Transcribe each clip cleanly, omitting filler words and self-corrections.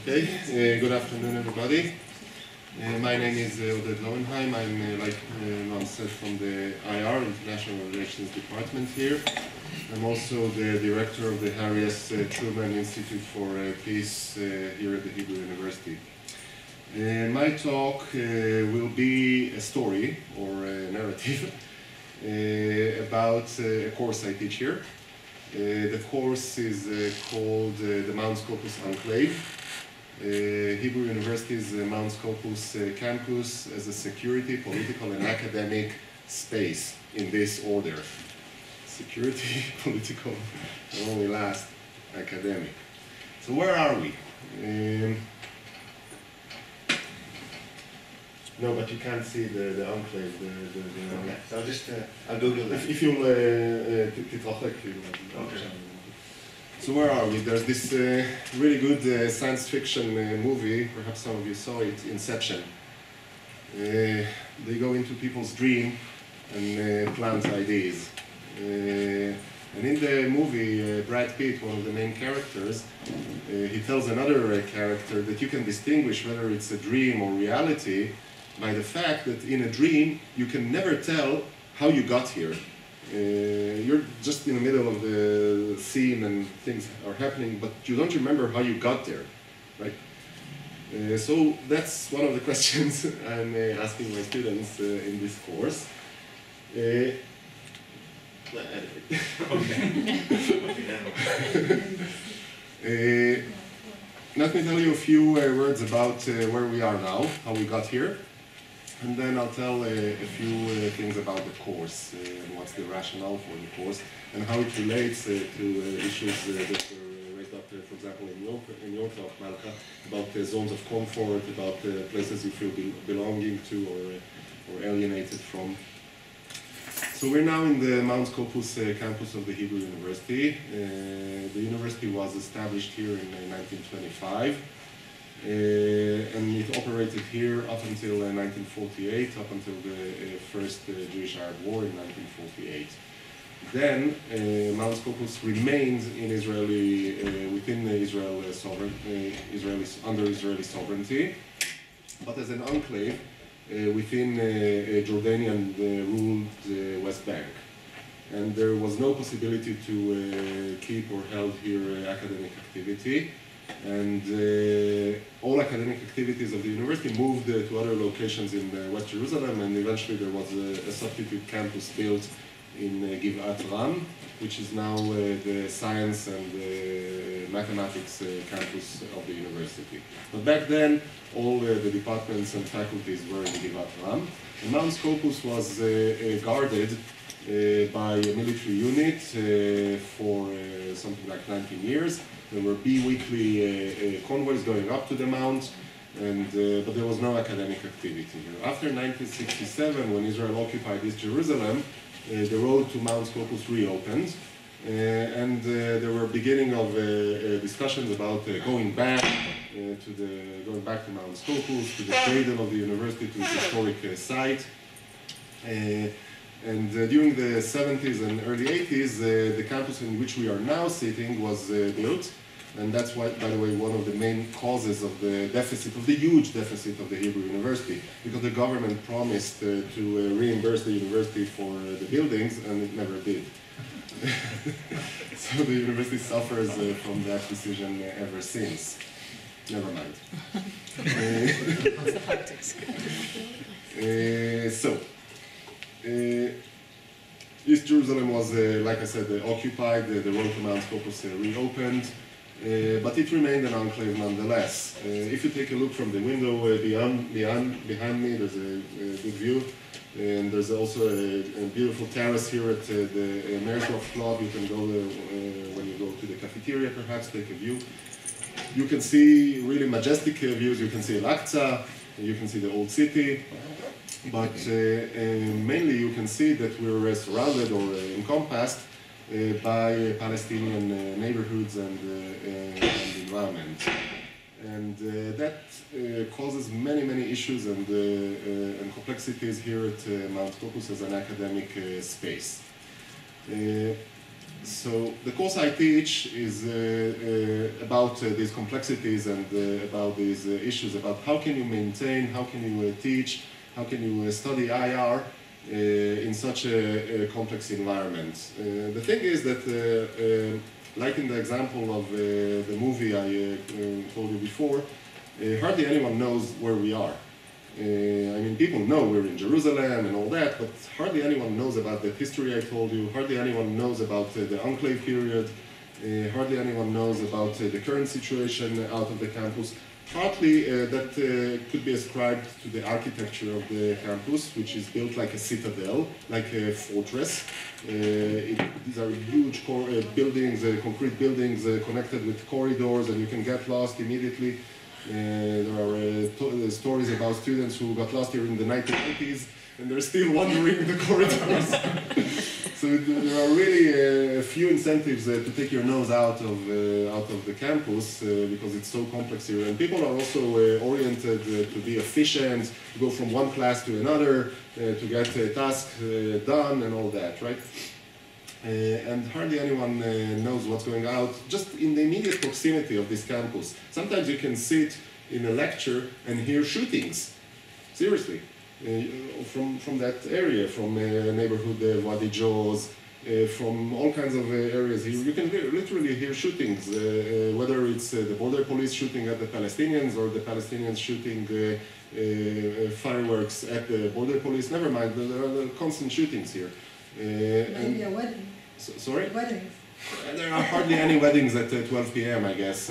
Okay, good afternoon everybody. My name is Oded Lowenheim. I'm like Noam said, from the IR, International Relations Department here. I'm also the director of the Harry S. Truman Institute for Peace here at the Hebrew University. My talk will be a story or a narrative about a course I teach here. The course is called the Mount Scopus Enclave. Hebrew University's Mount Scopus campus as a security, political and academic space in this order. Security, political, and only last, academic. So where are we? No, but you can't see the enclave. Okay, so I'll Google that. If you'll okay. So where are we? There's this really good science fiction movie, perhaps some of you saw it, Inception. They go into people's dream and plant ideas. And in the movie, Brad Pitt, one of the main characters, he tells another character that you can distinguish whether it's a dream or reality by the fact that in a dream you can never tell how you got here. You're just in the middle of the scene and things are happening, but you don't remember how you got there, right? So that's one of the questions I'm asking my students in this course. Let me tell you a few words about where we are now, how we got here. And then I'll tell a few things about the course, and what's the rationale for the course, and how it relates to issues that were raised up, for example, in your talk, Malka, about the zones of comfort, about places you feel belonging to or alienated from. So we're now in the Mount Scopus campus of the Hebrew University. The university was established here in 1925. And it operated here up until 1948, up until the first Jewish-Arab War in 1948. Then Mount Scopus remained in within Israel under Israeli sovereignty, but as an enclave within Jordanian-ruled West Bank. And there was no possibility to keep or held here academic activity. And all academic activities of the university moved to other locations in West Jerusalem, and eventually there was a substitute campus built in Givat Ram, which is now the science and mathematics campus of the university. But back then, all the departments and faculties were in Givat Ram. And Mount Scopus was guarded by a military unit for something like 19 years. There were bi-weekly convoys going up to the mount, but there was no academic activity here. After 1967, when Israel occupied East Jerusalem, the road to Mount Scopus reopened, and there were beginning of discussions about going back to Mount Scopus, to the cradle of the university, to its historic site. And during the 70s and early 80s, the campus in which we are now sitting was built. And that's why, by the way, one of the main causes of the deficit, of the huge deficit of the Hebrew University, because the government promised to reimburse the university for the buildings, and it never did. So the university suffers from that decision ever since. Never mind. What's the politics? East Jerusalem was, like I said, occupied. The road to Mount Scopus reopened, but it remained an enclave nonetheless. If you take a look from the window behind me, there's a good view, and there's also a beautiful terrace here at the Mershoff Club. You can go when you go to the cafeteria, perhaps take a view. You can see really majestic views. You can see Al-Aqsa, you can see the old city. But mainly you can see that we're surrounded or encompassed by Palestinian neighborhoods and environment. And that causes many issues and complexities here at Mount Scopus as an academic space. So the course I teach is about these complexities and about these issues, about how can you maintain, how can you teach, how can you study IR in such a complex environment. The thing is that, like in the example of the movie I told you before, hardly anyone knows where we are. I mean, people know we're in Jerusalem and all that, but hardly anyone knows about the history I told you, hardly anyone knows about the enclave period, hardly anyone knows about the current situation out of the campus. Partly that could be ascribed to the architecture of the campus, which is built like a citadel, like a fortress. These are huge buildings, concrete buildings connected with corridors, and you can get lost immediately. There are stories about students who got lost here in the 1980s, and they're still wandering the corridors. So there are really a few incentives to take your nose out of the campus because it's so complex here. And people are also oriented to be efficient, to go from one class to another, to get a task done and all that, right? And hardly anyone knows what's going out just in the immediate proximity of this campus. Sometimes you can sit in a lecture and hear shootings, seriously, from that area, from neighborhood Wadi Jaws, from all kinds of areas. You can literally hear shootings, whether it's the border police shooting at the Palestinians or the Palestinians shooting fireworks at the border police. Never mind, there are constant shootings here. Maybe a wedding. Sorry? Weddings. There are hardly any weddings at 12 p.m., I guess.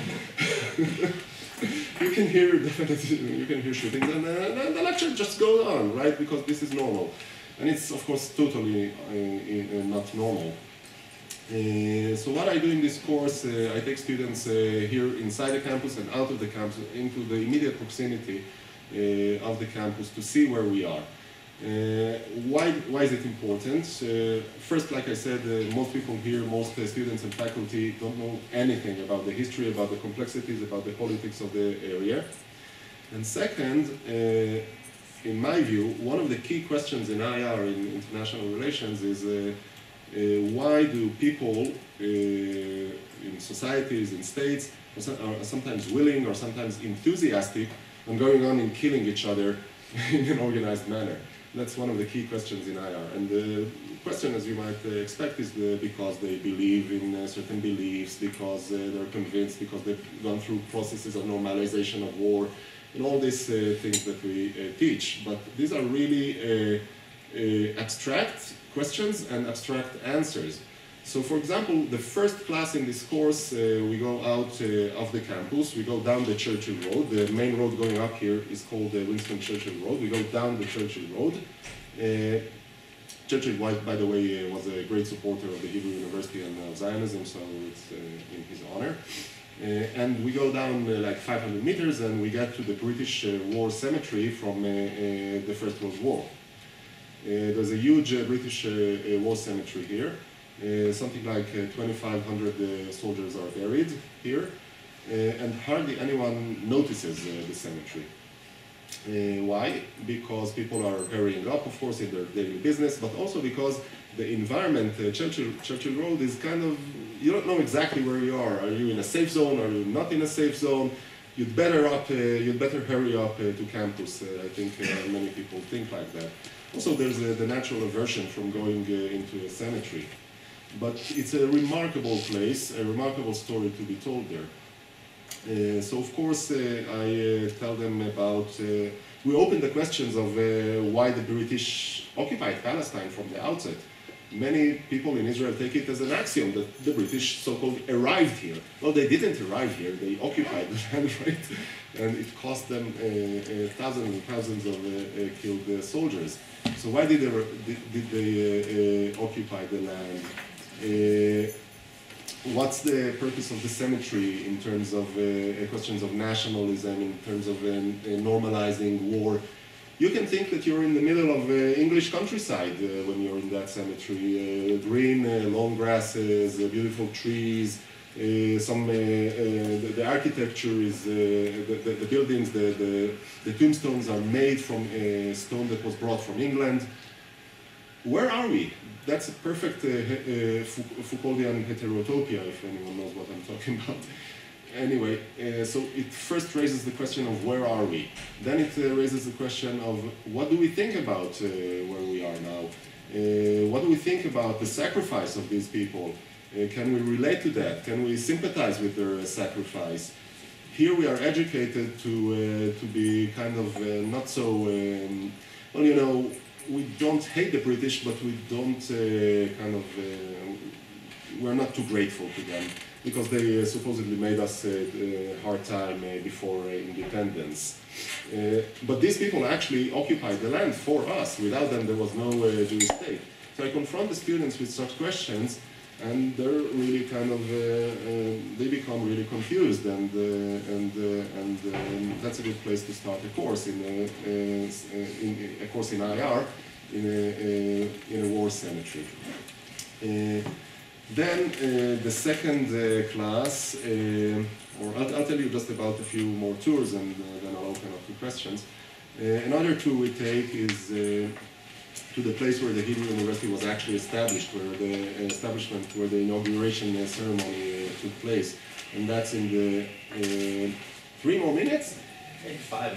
You can hear definitely, you can hear shootings, and the lecture just goes on, right? Because this is normal, and it's of course totally not normal. So what I do in this course, I take students here inside the campus and out of the campus into the immediate proximity of the campus to see where we are. Why is it important? First, like I said, most people here, most students and faculty don't know anything about the history, about the complexities, about the politics of the area. And second, in my view, one of the key questions in IR, in international relations, is why do people in societies, in states, are sometimes willing or sometimes enthusiastic on going on and killing each other in an organized manner? That's one of the key questions in IR. And the question, as you might expect, is because they believe in certain beliefs, because they're convinced, because they've gone through processes of normalization of war, and all these things that we teach. But these are really abstract questions and abstract answers. So, for example, the first class in this course, we go out of the campus, we go down the Churchill Road. The main road going up here is called the Winston Churchill Road. We go down the Churchill Road. Churchill, by the way, was a great supporter of the Hebrew University and of Zionism, so it's in his honor. And we go down like 500 meters and we get to the British War Cemetery from the First World War. There's a huge British war cemetery here. Something like 2,500 soldiers are buried here, and hardly anyone notices the cemetery. Why? Because people are hurrying up, of course, in their daily business, but also because the environment, Churchill Road, is kind of, you don't know exactly where you are. Are you in a safe zone? Are you not in a safe zone? You'd better hurry up to campus. I think many people think like that. Also, there's the natural aversion from going into a cemetery. But it's a remarkable place, a remarkable story to be told there. So of course I tell them about, we open the questions of why the British occupied Palestine from the outset. Many people in Israel take it as an axiom that the British so-called arrived here. Well, they didn't arrive here, they occupied the land, right? And it cost them thousands and thousands of killed soldiers. So why did they occupy the land? What's the purpose of the cemetery in terms of questions of nationalism, in terms of normalizing war? You can think that you're in the middle of English countryside when you're in that cemetery. Green, long grasses, beautiful trees, the architecture is, the buildings, the tombstones are made from stone that was brought from England. where are we? That's a perfect Foucauldian heterotopia, if anyone knows what I'm talking about. Anyway, so it first raises the question of where are we? Then it raises the question of what do we think about where we are now? What do we think about the sacrifice of these people? Can we relate to that? Can we sympathize with their sacrifice? Here we are educated to be kind of not so, well, you know, we don't hate the British, but we don't we're not too grateful to them because they supposedly made us a hard time before independence. But these people actually occupied the land for us. Without them, there was no Jewish state. So I confront the students with such questions, and they're really kind of, they become really confused, and that's a good place to start a course in a course in IR in a war cemetery. Then the second class, or I'll tell you just about a few more tours, and then I'll open up to questions. Another tour we take is to the place where the Hebrew University was actually established, where the inauguration ceremony took place, and that's in the 3 more minutes? 5.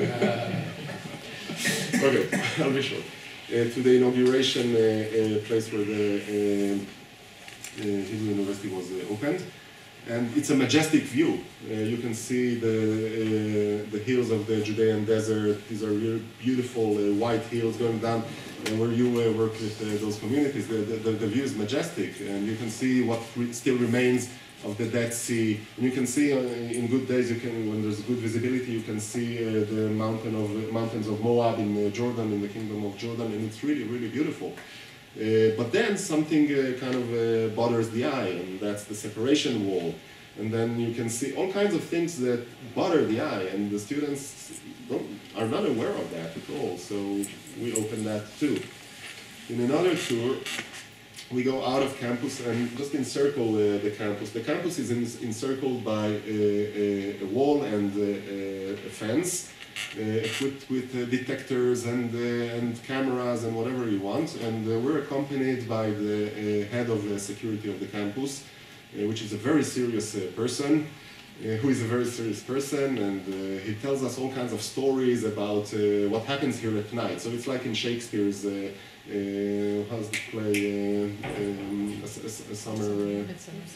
Okay, I'll be short. To the inauguration place where the Hebrew University was opened, and it's a majestic view. You can see the hills of the Judean desert. These are real beautiful white hills going down. And where you work with those communities, the view is majestic, and you can see what still remains of the Dead Sea. And you can see in good days, when there's good visibility, you can see the mountains of Moab in Jordan, in the Kingdom of Jordan, and it's really, really beautiful. But then something kind of bothers the eye, and that's the separation wall. And then you can see all kinds of things that bother the eye, and the students are not aware of that at all. So we open that too. In another tour, we go out of campus and just encircle the campus. The campus is encircled by a wall and a fence, equipped with detectors and cameras and whatever you want. And we're accompanied by the head of the security of the campus, which is a very serious person, who is a very serious person, and he tells us all kinds of stories about what happens here at night. So it's like in Shakespeare's, how's the play, a summer...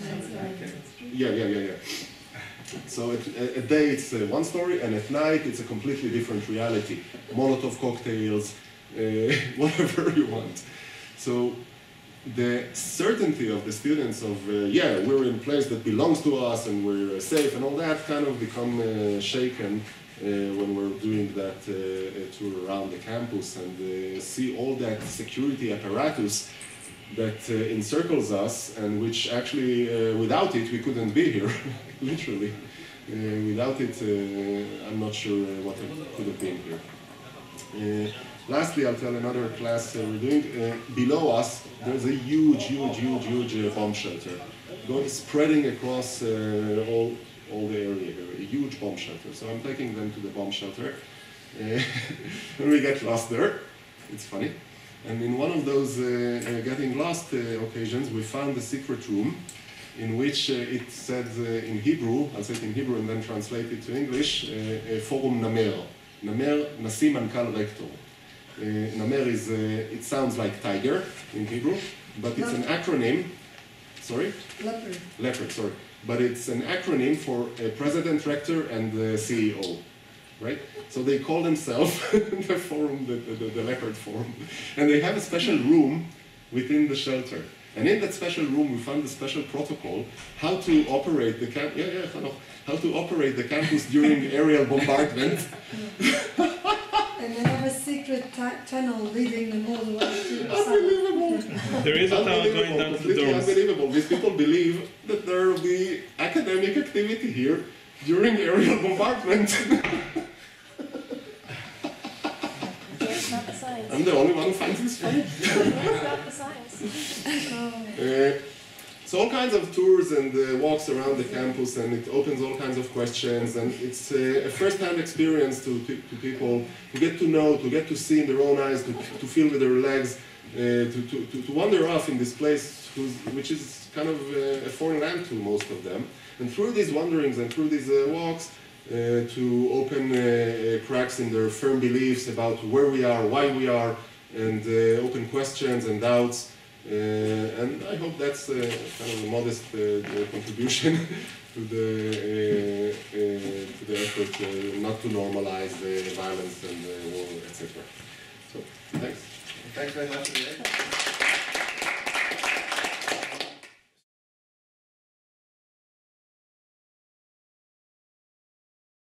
Yeah. So at day it's one story, and at night it's a completely different reality. Molotov cocktails, whatever you want. So the certainty of the students of, yeah, we're in a place that belongs to us and we're safe and all that kind of become shaken when we're doing that tour around the campus and see all that security apparatus that encircles us, and which actually, without it, we couldn't be here, literally. Without it, I'm not sure what could have been here. Lastly, I'll tell another class we're doing. Below us, there's a huge bomb shelter, spreading across all the area here, a huge bomb shelter. So I'm taking them to the bomb shelter. When we get lost there, it's funny. And in one of those getting lost occasions, we found a secret room in which it said in Hebrew, I'll say it in Hebrew and then translate it to English, Forum Namer. Namer, Nasi Mankal Rector. Namer is, it sounds like tiger in Hebrew, but it's an acronym, sorry? Leopard. Leopard, sorry. But it's an acronym for President, Rector, and CEO, right? So they call themselves the forum, the Leopard Forum. And they have a special room within the shelter. And in that special room, we found a special protocol how to operate the how to operate the campus during aerial bombardment. And they have a secret tunnel leading them all the way to the Unbelievable! There is a tunnel going down to the doors. Unbelievable. These people believe that there will be academic activity here during aerial bombardment. It's not the science. I'm the only one who finds this funny. It's not the science. So all kinds of tours and walks around the campus, and it opens all kinds of questions, and it's a first-hand experience to people to get to know, to get to see in their own eyes, to feel with their legs to wander off in this place which is kind of a foreign land to most of them. And through these wanderings and through these walks, to open cracks in their firm beliefs about where we are, why we are, and open questions and doubts. And I hope that's kind of a modest contribution to the effort not to normalize violence and war, etc. So, thanks. Thanks very much.